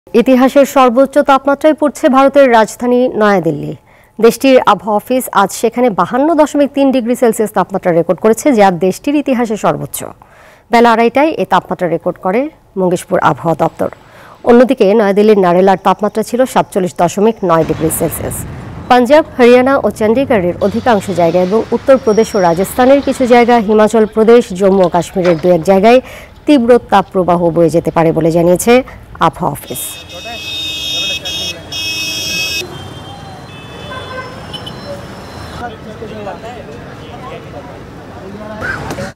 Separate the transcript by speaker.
Speaker 1: ইতিহাসের সর্বোচ্চ তাপমাত্রায় পড়ছে ভারতের রাজধানী নয়াদিল্লি। দেশটির আবহাওয়া অফিস আজ সেখানে 52.3 ডিগ্রি সেলসিয়াস তাপমাত্রা রেকর্ড করেছে, যা দেশটির ইতিহাসে সর্বোচ্চ। বেলা 2:30টায় এই তাপমাত্রা রেকর্ড করে মঙ্গেশপুর আবহাওয়া দপ্তর। অন্যদিকে নয়াদিল্লির নারেলার তাপমাত্রা ছিল 47.9 ডিগ্রি সেলসিয়াস। পাঞ্জাব, হরিয়ানা ও চণ্ডীগড়ের অধিকাংশ জায়গায় এবং উত্তরপ্রদেশ ও রাজস্থানের কিছু জায়গা, হিমাচল প্রদেশ, জম্মু ও কাশ্মীরের দু এক জায়গায় তীব্র তাপপ্রবাহ বয়ে যেতে পারে বলে জানিয়েছে আবহাওয়া অফিস।